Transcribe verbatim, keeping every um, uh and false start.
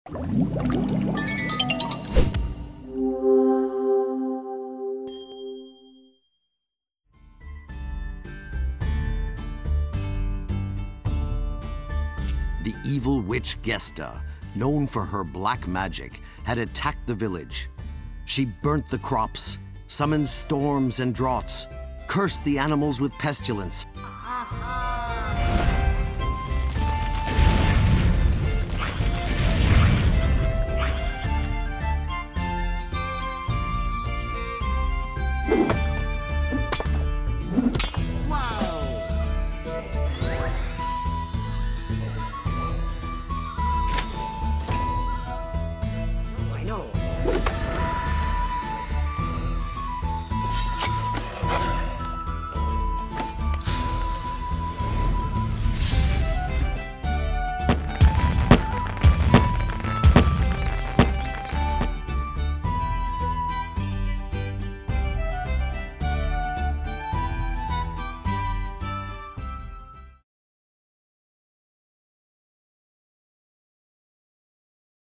The evil witch Gesta, known for her black magic, had attacked the village. She burnt the crops, summoned storms and droughts, cursed the animals with pestilence,